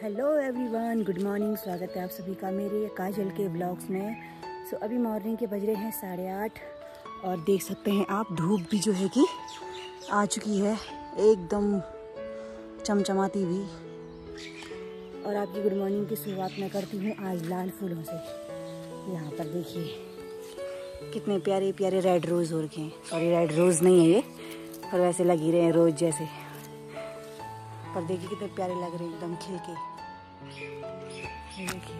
Hello everyone, good morning. स्वागत है आप सभी का मेरे काजल के व्लॉग्स में। अभी मॉर्निंग के बज रहे हैं 8:30 और देख सकते हैं आप धूप भी जो है कि आ चुकी है एकदम चमचमाती हुई। और आपकी गुड मॉर्निंग की शुरुआत मैं करती हूँ आज लाल फूलों से। यहाँ पर देखिए कितने प्यारे प्यारे रेड रोज़ हो रखे हैं। सॉरी, रेड रोज़ नहीं है ये, पर वैसे लग ही रहे हैं रोज़ जैसे। पर देखिए कितने प्यारे लग रहे हैं एकदम खिल के। देखिए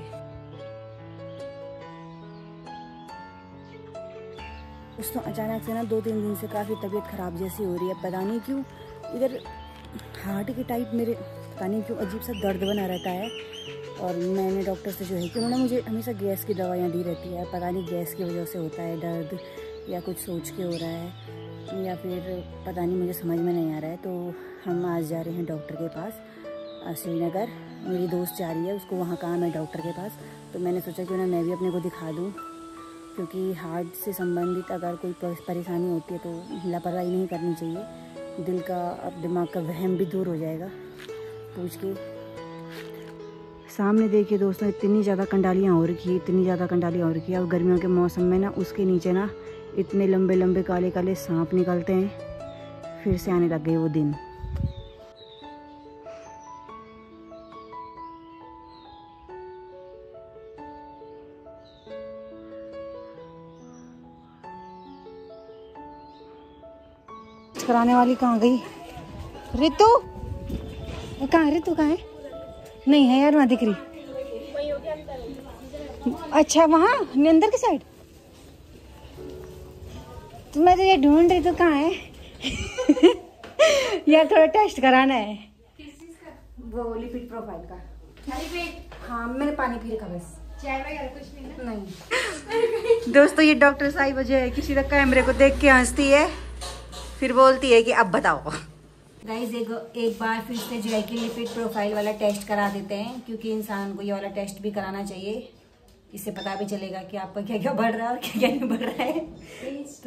दोस्तों, अचानक से ना 2-3 दिन से काफ़ी तबीयत ख़राब जैसी हो रही है। पता नहीं क्यों इधर हार्ट के टाइप मेरे पता नहीं क्यों अजीब सा दर्द बना रहता है। और मैंने डॉक्टर से जो है कि उन्होंने मुझे हमेशा गैस की दवाइयाँ दी रहती है। पता नहीं गैस की वजह से होता है दर्द या कुछ सोच के हो रहा है या फिर पता नहीं, मुझे समझ में नहीं आ रहा है। तो हम आज जा रहे हैं डॉक्टर के पास श्रीनगर। मेरी दोस्त जा रही है, उसको वहाँ काम है डॉक्टर के पास। तो मैंने सोचा क्यों ना मैं भी अपने को दिखा दूँ, क्योंकि हार्ट से संबंधित अगर कोई परेशानी होती है तो लापरवाही नहीं करनी चाहिए। दिल का अब दिमाग का वहम भी दूर हो जाएगा पूछ के। सामने देखिए दोस्तों, इतनी ज़्यादा कंडालियाँ हो रखी है, इतनी ज़्यादा कंडालियाँ हो रखी है। और गर्मियों के मौसम में ना उसके नीचे ना इतने लंबे लंबे काले काले सांप निकलते हैं। फिर से आने लग गए वो दिन। कराने वाली कहाँ गई? रितु कहाँ है? रितु कहाँ है? नहीं है यार, वहाँ दिख रही। अच्छा, वहाँ अंदर की साइड। तो मैं तो ये ढूंढ रही, तो कहाँ है? यार थोड़ा टेस्ट कराना है। वो लिपिड प्रोफाइल का। हाँ, मैंने पानी पी रखा बस। चाय वगैरह कुछ नहीं। दोस्तों, ये डॉक्टर साहिबा जो है किसी तरह कैमरे को देख के हंसती है, फिर बोलती है कि अब बताओ। गाइस, एक बार फिर से जो है कि लिपिड प्रोफाइल वाला टेस्ट करा देते हैं, क्योंकि इंसान को ये वाला टेस्ट भी कराना चाहिए। इससे पता भी चलेगा कि आपका क्या क्या बढ़ रहा है और क्या क्या नहीं बढ़ रहा है। तो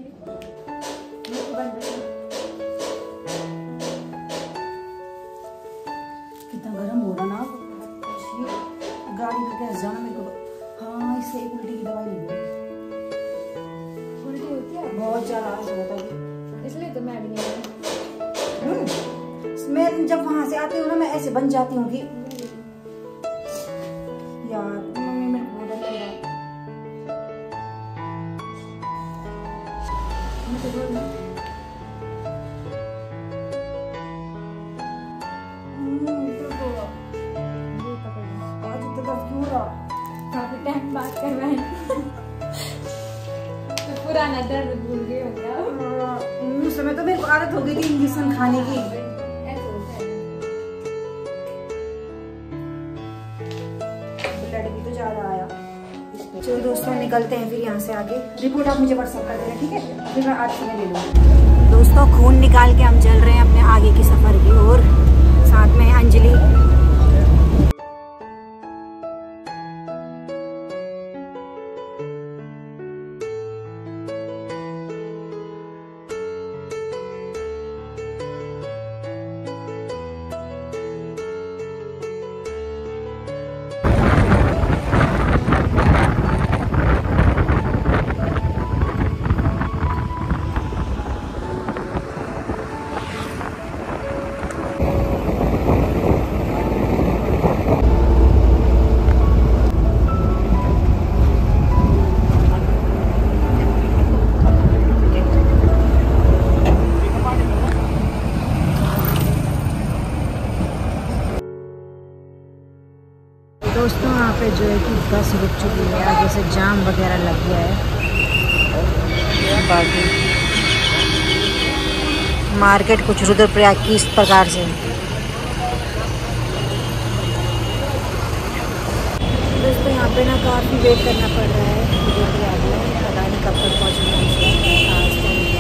कितना गर्म हो रहा ना गाड़ी में, कैसे जाना मेरे को। हाँ, इससे एक उल्टी की दवाई ले लो। उल्टी होती है बहुत ज्यादा होता है, इसलिए तो मैं भी नहीं। मैं जब वहां से आती हूँ ना, मैं ऐसे बन जाती हूँ कि यार मम्मी मेरे को डर लग रहा है। आज इतना दर्द क्यों हो रहा? काफी टाइम बात कर रहे हैं। तो पुराना दर्द भूल गए हो क्या? उस समय तो मेरे को आदत हो गई थी इंजेक्शन खाने की। ब्लड भी तो ज्यादा आया। चलो दोस्तों, निकलते हैं फिर यहाँ से आगे। रिपोर्ट आप मुझे व्हाट्सएप कर देना, ठीक है? फिर मैं आज सुबह ले लूँगी। दोस्तों, खून निकाल के हम चल रहे हैं अपने आगे की सफर की ओर। साथ में अंजलि। दोस्तों, यहाँ पे जो है कि बस रुक चुकी है, आगे से जाम वगैरह लग गया है। बाकी मार्केट कुछ रुद्रप्रयाग की इस प्रकार से। दोस्तों, यहाँ पे ना काफ़ी वेट करना पड़ रहा है रुद्रप्रयाग में। पता नहीं कब तक पहुँचना। आज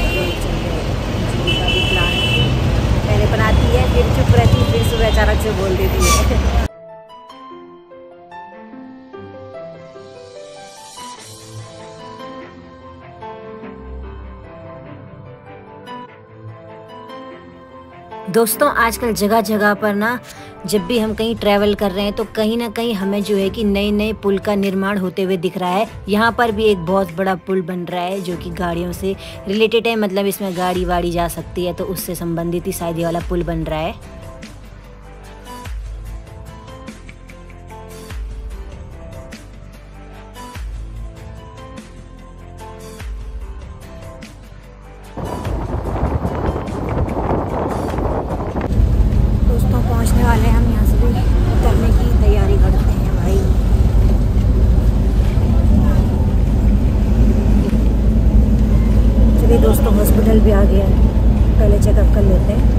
का भी प्लान पहले बनाती है, फिर चुप रहती है, फिर सुबह अचानक से बोल देती है। दोस्तों आजकल जगह जगह पर ना जब भी हम कहीं ट्रैवल कर रहे हैं तो कहीं ना कहीं हमें जो है कि नए नए पुल का निर्माण होते हुए दिख रहा है। यहाँ पर भी एक बहुत बड़ा पुल बन रहा है जो कि गाड़ियों से रिलेटेड है, मतलब इसमें गाड़ी वाड़ी जा सकती है, तो उससे संबंधित ही शायद ये वाला पुल बन रहा है। पहुंचने वाले हैं हम, यहाँ से भी उतरने की तैयारी करते हैं भाई। चलिए दोस्तों, हॉस्पिटल भी आ गया है, पहले चेकअप कर लेते हैं।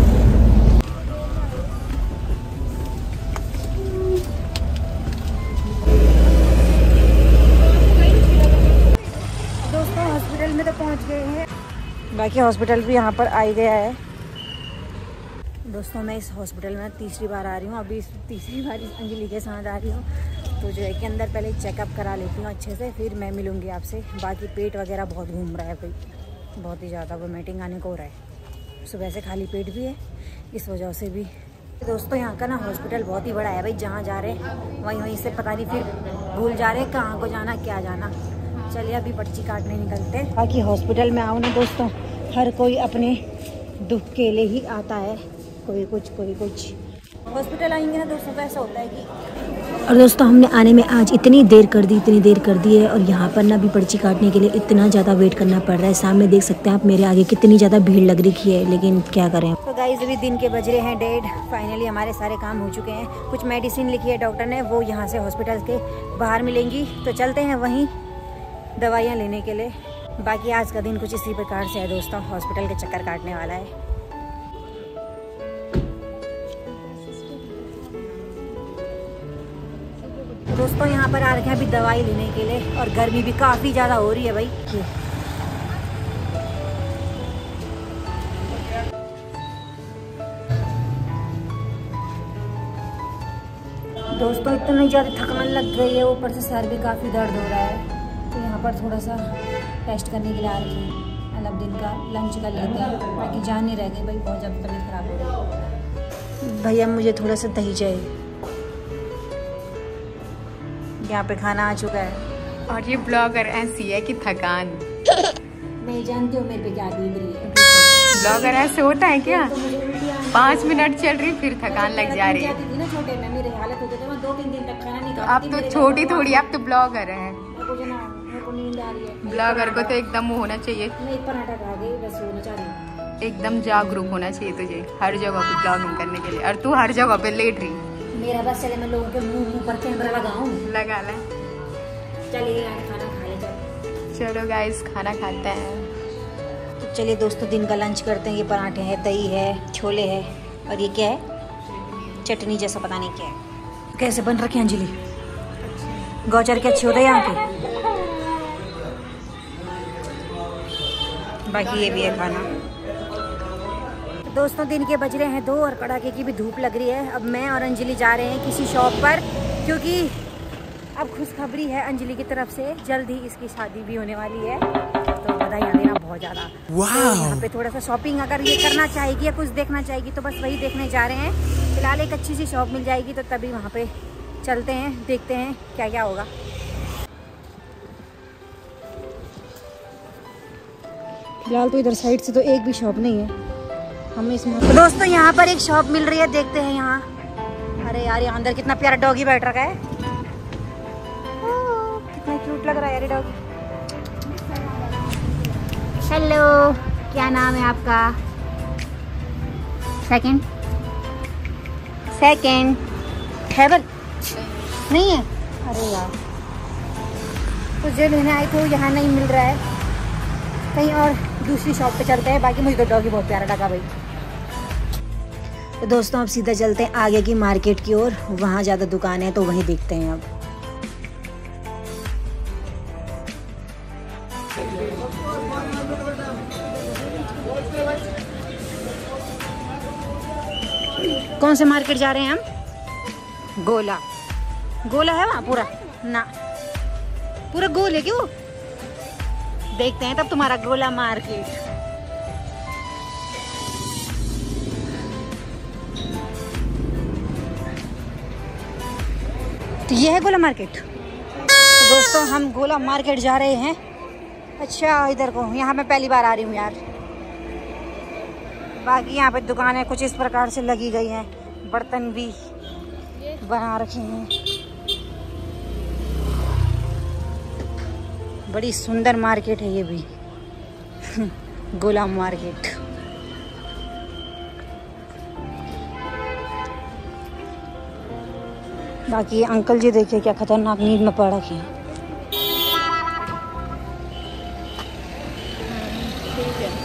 दोस्तों हॉस्पिटल में तो पहुंच गए हैं, बाकी हॉस्पिटल भी यहाँ पर आ ही गया है। दोस्तों मैं इस हॉस्पिटल में तीसरी बार आ रही हूँ, अभी तीसरी बार इस अंजलि के साथ आ रही हूँ, तो जो है कि अंदर पहले चेकअप करा लेती हूँ अच्छे से, फिर मैं मिलूँगी आपसे। बाकी पेट वगैरह बहुत घूम रहा है भाई, बहुत ही ज़्यादा वोमिटिंग आने को हो रहा है, सुबह से खाली पेट भी है, इस वजह से भी। दोस्तों यहाँ का ना हॉस्पिटल बहुत ही बड़ा है भाई, जहाँ जा रहे हैं वहीं से पता नहीं फिर भूल जा रहे हैं कहाँ को जाना क्या जाना। चलिए अभी पर्ची काटने निकलते हैं। बाकी हॉस्पिटल में आओ ना दोस्तों, हर कोई अपने दुख के लिए ही आता है, कोई कुछ। हॉस्पिटल आएंगे ना दोस्तों तो ऐसा होता है कि, और दोस्तों हमने आने में आज इतनी देर कर दी है, और यहाँ पर ना भी पर्ची काटने के लिए इतना ज़्यादा वेट करना पड़ रहा है। सामने देख सकते हैं आप मेरे आगे कितनी ज़्यादा भीड़ लग रही है, लेकिन क्या करें। तो गाइस अभी दिन के बज रहे हैं 1:30, फाइनली हमारे सारे काम हो चुके हैं। कुछ मेडिसिन लिखी है डॉक्टर ने, वो यहाँ से हॉस्पिटल के बाहर मिलेंगी, तो चलते हैं वहीं दवाइयाँ लेने के लिए। बाकी आज का दिन कुछ इसी प्रकार से है दोस्तों, हॉस्पिटल के चक्कर काटने वाला है। दोस्तों यहाँ पर आ रखे हैं अभी दवाई लेने के लिए, और गर्मी भी काफ़ी ज़्यादा हो रही है भाई। दोस्तों इतनी ज़्यादा थकान लग गई है, ऊपर से सर भी काफ़ी दर्द हो रहा है, तो यहाँ पर थोड़ा सा टेस्ट करने के लिए आ रही है। मतलब दिन का लंच कर लेते हैं, बाकी जान नहीं रह गई भाई, बहुत ज़्यादा तबीयत खराब हो रही है। भैया मुझे थोड़ा सा दही चाहिए। यहाँ पे खाना आ चुका है, और ये ब्लॉगर ऐसी है कि थकान मैं जानती हूँ मेरे पे क्या बीत रही है। ब्लॉगर ऐसे होता है क्या? 5 मिनट चल रही फिर थकान लग जा रही है। छोटे में मेरी हालत होती थी, मैं 2-3 दिन तक खाना नहीं अब तो छोटी थोड़ी, अब तो ब्लॉगर है। मेरे को नींद आ रही है। ब्लॉगर को तो एकदम वो होना चाहिए, मैं एक पराठा खा गई, बस सोना चाह रही हूँ। एकदम जागरूक होना चाहिए तुझे हर जगह पे ब्लॉगिंग करने के लिए, और तू हर जगह पे लेट रही। मेरा बस चले मैं लोगों के मुंह पर कैमरा लगाऊं। लगा ले। चलिए खाना खा ले। चलो गाइस खाना खाते हैं। तो चलिए दोस्तों दिन का लंच करते हैं। ये पराठे हैं, दही है, छोले है, और ये क्या है, चटनी जैसा पता नहीं क्या है। कैसे बन रखे हैं अंजलि? गौचर के अच्छे होते हैं यहाँ के। बाकी ये भी है खाना। दोस्तों दिन के बज रहे हैं 2 और कड़ाके की भी धूप लग रही है। अब मैं और अंजलि जा रहे हैं किसी शॉप पर, क्योंकि अब खुशखबरी है अंजलि की तरफ से, जल्द ही इसकी शादी भी होने वाली है, तो बधाइयाँ देना बहुत ज़्यादा। तो यहाँ पे थोड़ा सा शॉपिंग अगर ये करना चाहेगी या कुछ देखना चाहेगी तो बस वही देखने जा रहे हैं। फिलहाल एक अच्छी सी शॉप मिल जाएगी तो तभी वहाँ पे चलते हैं, देखते हैं क्या क्या होगा। फिलहाल तो इधर साइड से तो एक भी शॉप नहीं है हमें इसमें। तो दोस्तों यहाँ पर एक शॉप मिल रही है, देखते हैं यहाँ। अरे यार यहाँ अंदर कितना प्यारा डॉगी बैठ रखा है, कितना क्यूट लग रहा है यार ये डॉगी। हेलो, क्या नाम है आपका? सेकंड खैबर नहीं है? अरे यार कुछ जो लेने आए थे यहाँ नहीं मिल रहा है, कहीं और दूसरी शॉप पे चलते हैं। बाकी मुझे तो डॉगी बहुत प्यारा लगा भाई। तो दोस्तों अब सीधा चलते हैं आगे की मार्केट की ओर, वहाँ ज़्यादा दुकान है तो वहीं देखते हैं। अब कौन से मार्केट जा रहे हैं हम? गोला है वहाँ पूरा ना, पूरा गोल है क्यों? देखते हैं तब तुम्हारा गोला मार्केट। तो ये है गोला मार्केट। तो दोस्तों हम गोला मार्केट जा रहे हैं। अच्छा इधर को, यहाँ मैं पहली बार आ रही हूँ यार। बाकी यहाँ पे दुकानें कुछ इस प्रकार से लगी गई हैं, बर्तन भी बना रखे हैं। बड़ी सुंदर मार्केट है ये भी गोला मार्केट। बाकी अंकल जी देखिए क्या खतरनाक नींद में पड़ रखे हैं। ठीक है।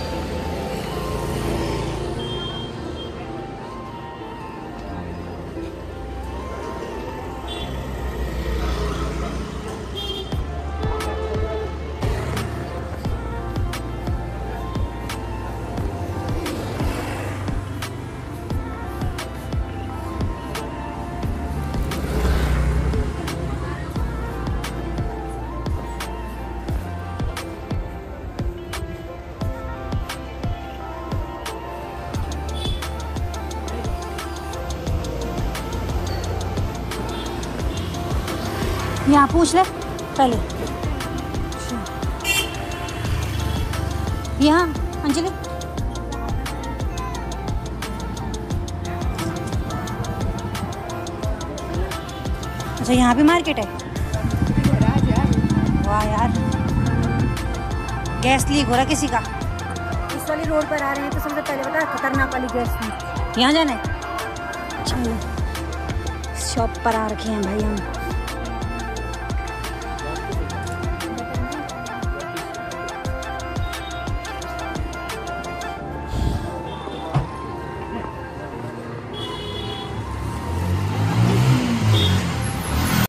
यहाँ पूछ ले पहले। यहाँ अंजलि अच्छा यहाँ भी मार्केट है। वाह यार, गैस लीक हो रहा किसी का। इस वाली रोड पर आ रहे हैं तो सबसे पहले बता खतरनाक वाली गैस लीक। यहाँ जाना है। चलो शॉप पर आ रखे हैं भाई हम।